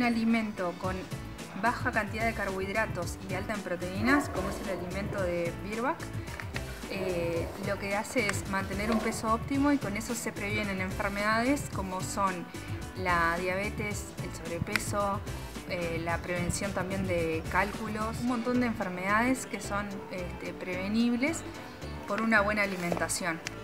un alimento con baja cantidad de carbohidratos y alta en proteínas, como es el alimento de Virbac, lo que hace es mantener un peso óptimo y con eso se previenen enfermedades como son la diabetes, el sobrepeso, la prevención también de cálculos, un montón de enfermedades que son prevenibles por una buena alimentación.